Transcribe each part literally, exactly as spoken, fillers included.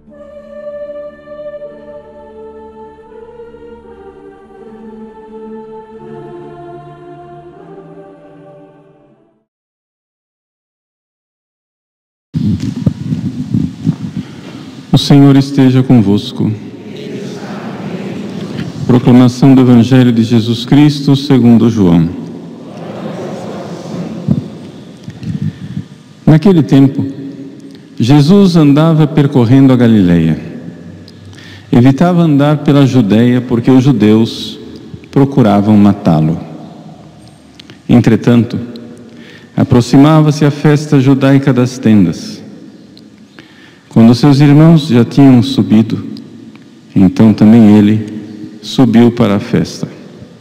O Senhor esteja convosco. Proclamação do Evangelho de Jesus Cristo segundo João. Naquele tempo, Jesus andava percorrendo a Galileia. Evitava andar pela Judeia porque os judeus procuravam matá-lo. Entretanto, aproximava-se a festa judaica das tendas. Quando seus irmãos já tinham subido, então também ele subiu para a festa.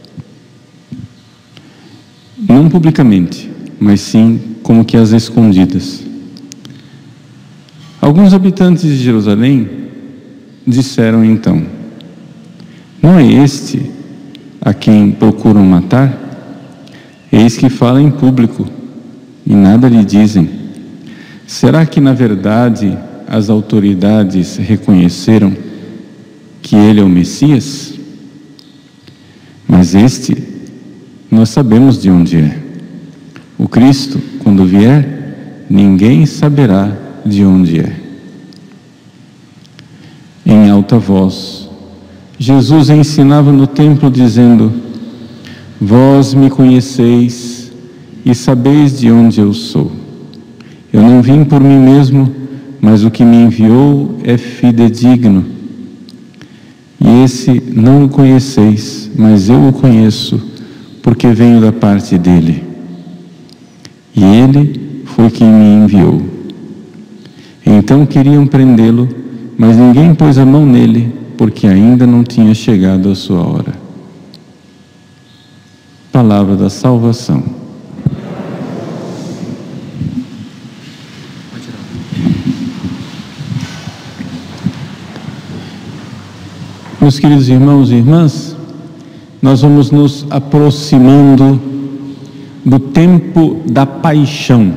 Não publicamente, mas sim como que às escondidas. Alguns habitantes de Jerusalém disseram então: não é este a quem procuram matar? Eis que fala em público e nada lhe dizem. Será que na verdade as autoridades reconheceram que ele é o Messias? Mas este, nós sabemos de onde é. O Cristo, quando vier, ninguém saberá de onde é. Em alta voz, Jesus ensinava no templo dizendo: vós me conheceis e sabeis de onde eu sou. Eu não vim por mim mesmo, mas o que me enviou é fidedigno. E esse não o conheceis, mas eu o conheço, porque venho da parte dele. E ele foi quem me enviou. Então queriam prendê-lo, mas ninguém pôs a mão nele, porque ainda não tinha chegado a sua hora. Palavra da salvação. Meus queridos irmãos e irmãs, nós vamos nos aproximando do tempo da paixão.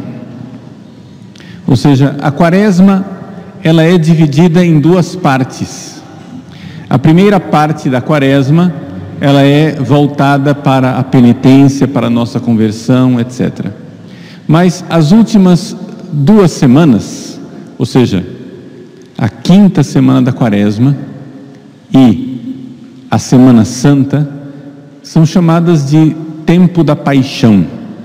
Ou seja, a quaresma, ela é dividida em duas partes. A primeira parte da quaresma, ela é voltada para a penitência, para a nossa conversão, etcétera. Mas as últimas duas semanas, ou seja, a quinta semana da quaresma e a Semana Santa, são chamadas de tempo da paixão,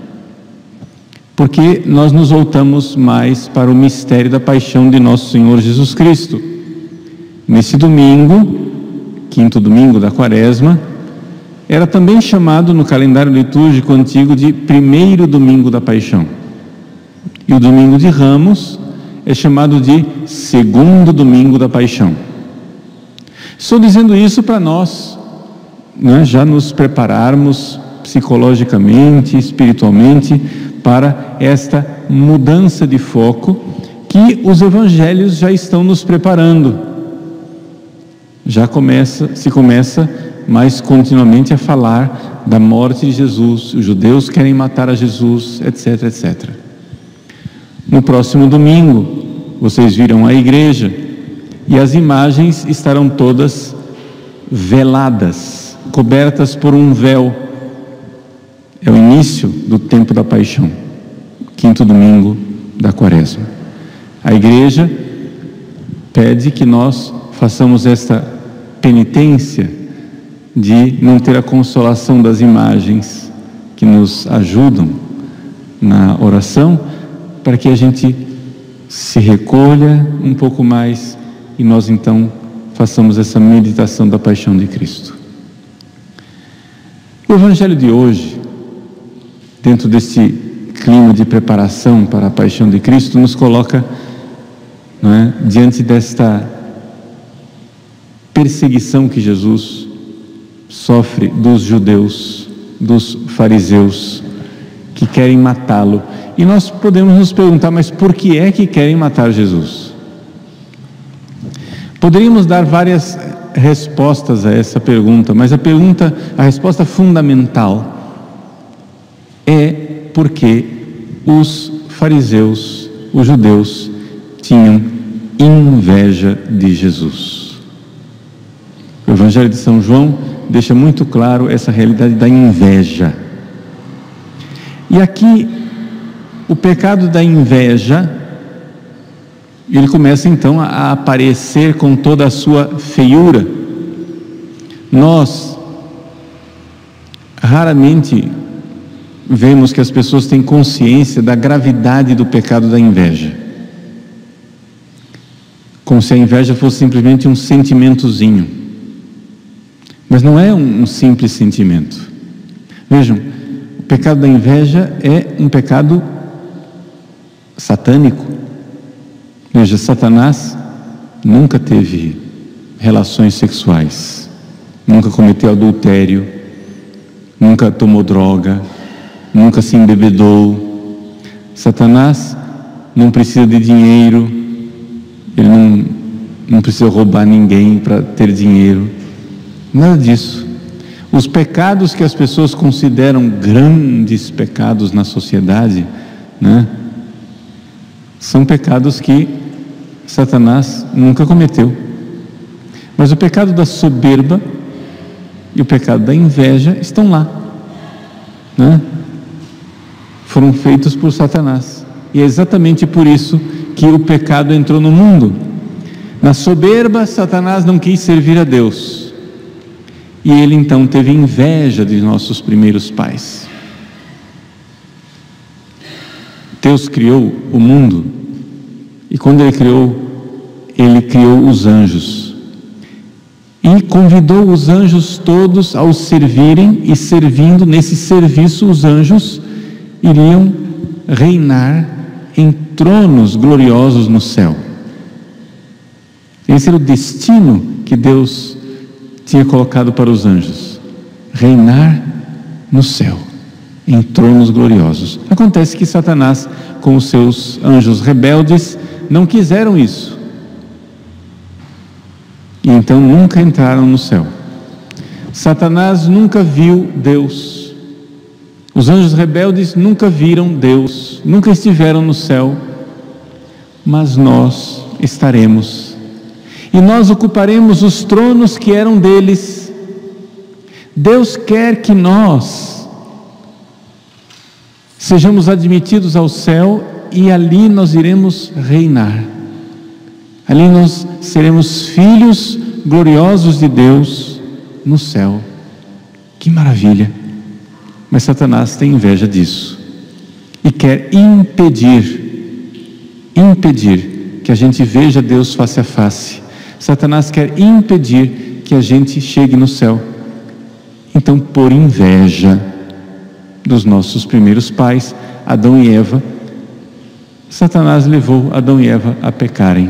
porque nós nos voltamos mais para o mistério da paixão de nosso Senhor Jesus Cristo. Nesse domingo, quinto domingo da quaresma, era também chamado no calendário litúrgico antigo de primeiro domingo da paixão. E o domingo de Ramos é chamado de segundo domingo da paixão. Estou dizendo isso para nós, né, já nos prepararmos psicologicamente, espiritualmente, para esta mudança de foco que os evangelhos já estão nos preparando. Já começa, se começa mais continuamente a falar da morte de Jesus, os judeus querem matar a Jesus, etc, etcétera. No próximo domingo, vocês virão à igreja, e as imagens estarão todas veladas, cobertas por um véu. É o início do tempo da paixão, quinto domingo da quaresma. A igreja pede que nós façamos esta penitência de não ter a consolação das imagens que nos ajudam na oração, para que a gente se recolha um pouco mais e nós então façamos essa meditação da paixão de Cristo. O Evangelho de hoje, dentro desse clima de preparação para a paixão de Cristo, nos coloca, não é, diante desta perseguição que Jesus sofre dos judeus, dos fariseus, que querem matá-lo. E nós podemos nos perguntar, mas por que é que querem matar Jesus? Poderíamos dar várias respostas a essa pergunta, mas a pergunta, a resposta fundamental é porque os fariseus, os judeus, tinham inveja de Jesus. O Evangelho de São João deixa muito claro essa realidade da inveja. E aqui, o pecado da inveja, ele começa então a aparecer com toda a sua feiura. Nós raramente vemos que as pessoas têm consciência da gravidade do pecado da inveja, como se a inveja fosse simplesmente um sentimentozinho, mas não é um, um simples sentimento. Vejam, o pecado da inveja é um pecado satânico. Veja, Satanás nunca teve relações sexuais, nunca cometeu adultério, nunca tomou droga, nunca se embebedou. Satanás não precisa de dinheiro, ele não, não precisa roubar ninguém para ter dinheiro, nada disso. Os pecados que as pessoas consideram grandes pecados na sociedade, né, são pecados que Satanás nunca cometeu. Mas o pecado da soberba e o pecado da inveja estão lá, né? Foram feitos por Satanás, e é exatamente por isso que o pecado entrou no mundo. Na soberba, Satanás não quis servir a Deus, e ele então teve inveja de nossos primeiros pais. Deus criou o mundo, e quando ele criou, ele criou os anjos, e convidou os anjos todos ao servirem, e servindo nesse serviço, os anjos iriam reinar em tronos gloriosos no céu. Esse era o destino que Deus tinha colocado para os anjos: reinar no céu, em tronos gloriosos. Acontece que Satanás, com os seus anjos rebeldes, não quiseram isso, e então nunca entraram no céu. Satanás nunca viu Deus. Os anjos rebeldes nunca viram Deus, nunca estiveram no céu, mas nós estaremos, e nós ocuparemos os tronos que eram deles. Deus quer que nós sejamos admitidos ao céu, e ali nós iremos reinar. Ali nós seremos filhos gloriosos de Deus no céu. Que maravilha! Mas Satanás tem inveja disso e quer impedir, impedir que a gente veja Deus face a face. Satanás quer impedir que a gente chegue no céu. Então, por inveja dos nossos primeiros pais, Adão e Eva, Satanás levou Adão e Eva a pecarem.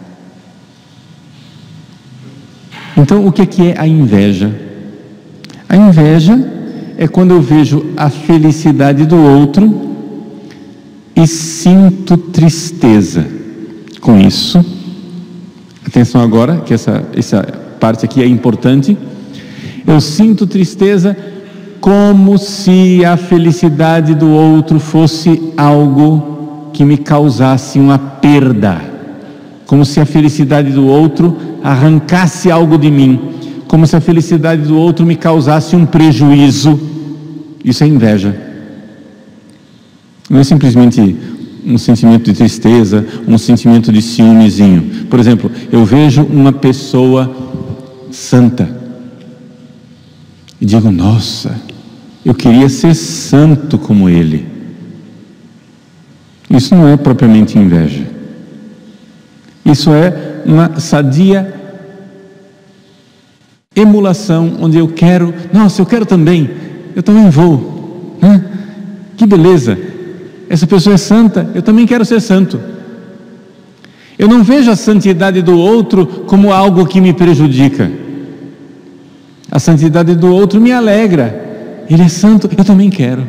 Então, o que é a inveja? A inveja é quando eu vejo a felicidade do outro e sinto tristeza com isso. Atenção agora, que essa, essa parte aqui é importante. Eu sinto tristeza como se a felicidade do outro fosse algo que me causasse uma perda, como se a felicidade do outro arrancasse algo de mim, como se a felicidade do outro me causasse um prejuízo. Isso é inveja. Não é simplesmente um sentimento de tristeza, um sentimento de ciúmezinho. Por exemplo, eu vejo uma pessoa santa e digo: nossa, eu queria ser santo como ele. Isso não é propriamente inveja. Isso é uma sadia emulação, onde eu quero, nossa, eu quero também, eu também vou, né? Que beleza, essa pessoa é santa, eu também quero ser santo. Eu não vejo a santidade do outro como algo que me prejudica. A santidade do outro me alegra. Ele é santo, eu também quero.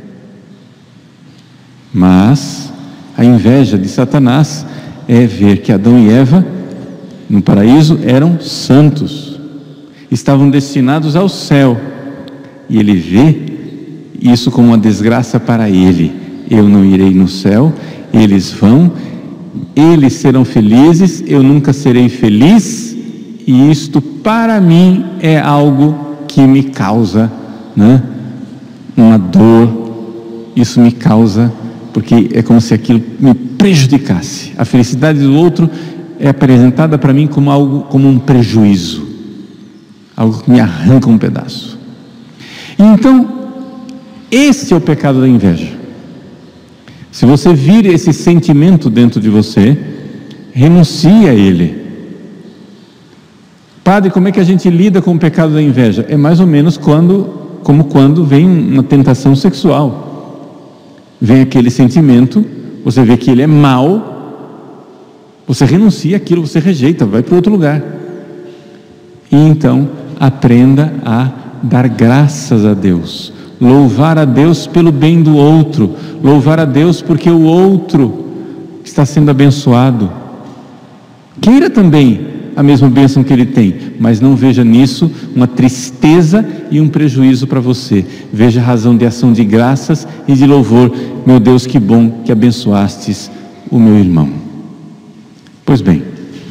Mas a inveja de Satanás é ver que Adão e Eva no paraíso eram santos, estavam destinados ao céu, e ele vê isso como uma desgraça para ele. Eu não irei no céu, eles vão, eles serão felizes, eu nunca serei feliz, e isto para mim é algo que me causa, né, uma dor. Isso me causa, porque é como se aquilo me prejudicasse. A felicidade do outro é apresentada para mim como algo, como um prejuízo, algo que me arranca um pedaço. E então, esse é o pecado da inveja. Se você vir esse sentimento dentro de você, renuncie a ele. Padre, como é que a gente lida com o pecado da inveja? É mais ou menos quando, como quando vem uma tentação sexual. Vem aquele sentimento, você vê que ele é mau, você renuncia àquilo, você rejeita, vai para outro lugar. E então, aprenda a dar graças a Deus, louvar a Deus pelo bem do outro, louvar a Deus porque o outro está sendo abençoado. Queira também a mesma bênção que ele tem, mas não veja nisso uma tristeza e um prejuízo para você. Veja a razão de ação de graças e de louvor. Meu Deus, que bom que abençoastes o meu irmão. Pois bem,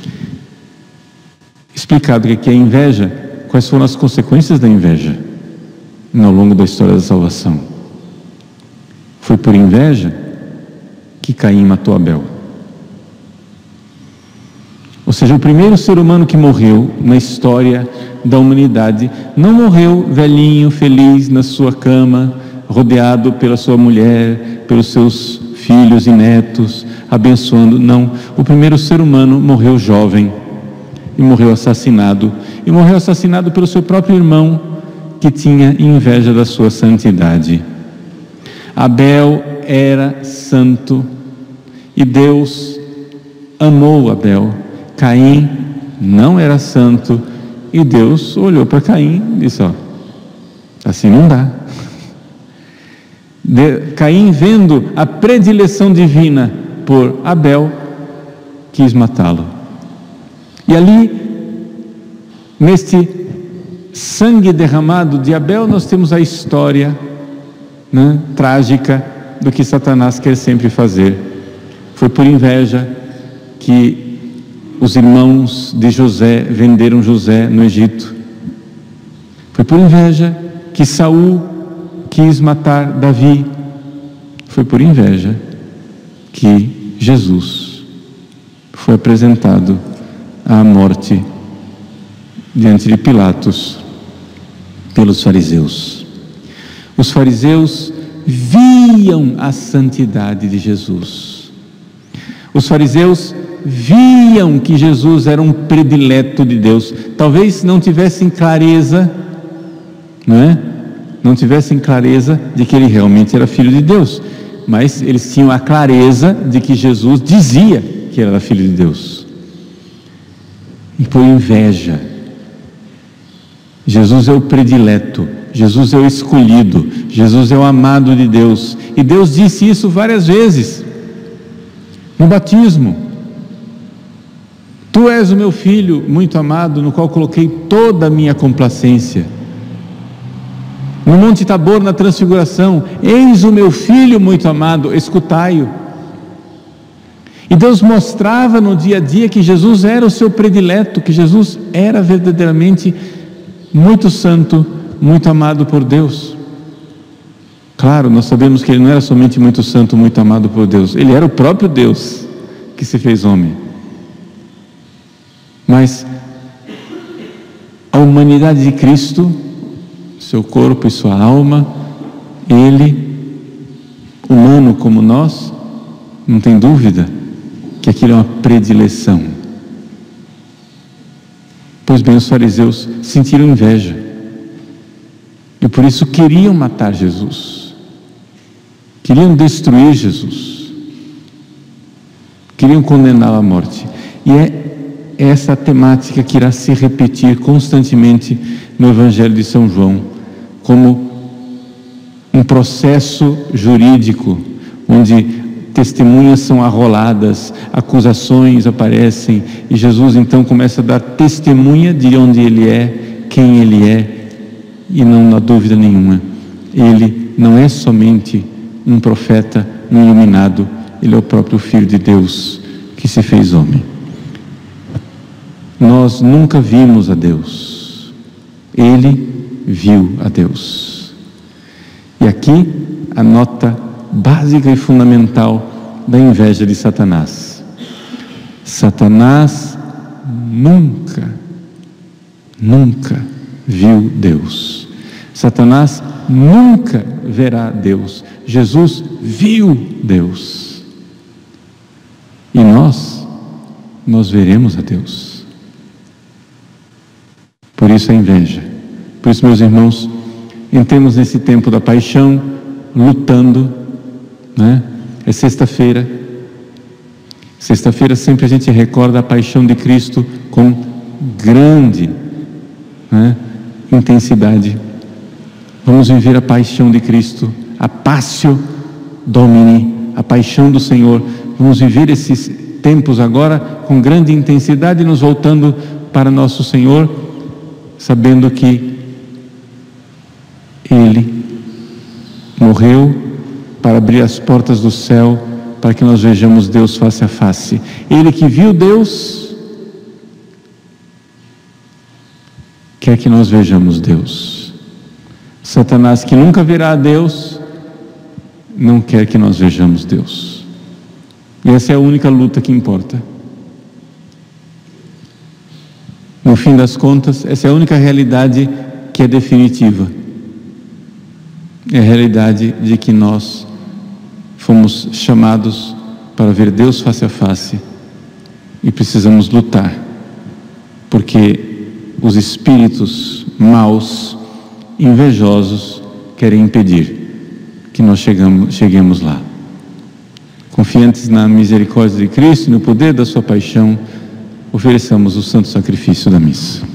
explicado o que é inveja, quais foram as consequências da inveja ao longo da história da salvação? Foi por inveja que Caim matou Abel. Ou seja, o primeiro ser humano que morreu na história da humanidade não morreu velhinho, feliz na sua cama, rodeado pela sua mulher, pelos seus filhos e netos, abençoando. Não, o primeiro ser humano morreu jovem e morreu assassinado, e morreu assassinado pelo seu próprio irmão, que tinha inveja da sua santidade. Abel era santo e Deus amou Abel. Caim não era santo e Deus olhou para Caim e disse: ó, assim não dá. De, Caim, vendo a predileção divina por Abel, quis matá-lo. E ali, neste sangue derramado de Abel, nós temos a história, né, trágica do que Satanás quer sempre fazer. Foi por inveja que os irmãos de José venderam José no Egito. Foi por inveja que Saul quis matar Davi. Foi por inveja que Jesus foi apresentado à morte diante de Pilatos pelos fariseus. Os fariseus viam a santidade de Jesus. Os fariseus viam que Jesus era um predileto de Deus. Talvez não tivessem clareza, não é? Não tivessem clareza de que ele realmente era filho de Deus, mas eles tinham a clareza de que Jesus dizia que era filho de Deus. E por inveja, Jesus é o predileto, Jesus é o escolhido, Jesus é o amado de Deus, e Deus disse isso várias vezes no batismo: tu és o meu filho muito amado, no qual coloquei toda a minha complacência. No Monte Tabor, na transfiguração: eis o meu filho muito amado, escutai-o. E Deus mostrava no dia a dia que Jesus era o seu predileto, que Jesus era verdadeiramente muito santo, muito amado por Deus. Claro, nós sabemos que ele não era somente muito santo, muito amado por Deus, ele era o próprio Deus que se fez homem. Mas a humanidade de Cristo, seu corpo e sua alma, ele, humano como nós, não tem dúvida que aquilo é uma predileção. Pois bem, os fariseus sentiram inveja e por isso queriam matar Jesus, queriam destruir Jesus, queriam condená-lo à morte. E é essa temática que irá se repetir constantemente no Evangelho de São João, como um processo jurídico, onde testemunhas são arroladas, acusações aparecem, e Jesus então começa a dar testemunha de onde ele é, quem ele é, e não há dúvida nenhuma, ele não é somente um profeta, um iluminado, ele é o próprio Filho de Deus, que que se fez homem. Nós nunca vimos a Deus, Ele viu a Deus. E aqui a nota básica e fundamental da inveja de Satanás. Satanás nunca, nunca viu Deus. Satanás nunca verá Deus. Jesus viu Deus. E nós, nós veremos a Deus. Por isso a inveja. Por isso, meus irmãos, entremos nesse tempo da paixão, lutando, né? É sexta-feira. Sexta-feira sempre a gente recorda a paixão de Cristo com grande, né, intensidade. Vamos viver a paixão de Cristo, a Passio Domini, a paixão do Senhor. Vamos viver esses tempos agora com grande intensidade, nos voltando para nosso Senhor, sabendo que Ele morreu para abrir as portas do céu, para que nós vejamos Deus face a face. Ele que viu Deus, quer que nós vejamos Deus. Satanás, que nunca verá a Deus, não quer que nós vejamos Deus. E essa é a única luta que importa. No fim das contas, essa é a única realidade que é definitiva. É a realidade de que nós fomos chamados para ver Deus face a face e precisamos lutar, porque os espíritos maus, invejosos, querem impedir que nós chegamos, cheguemos lá. Confiantes na misericórdia de Cristo e no poder da sua paixão, ofereçamos o santo sacrifício da missa.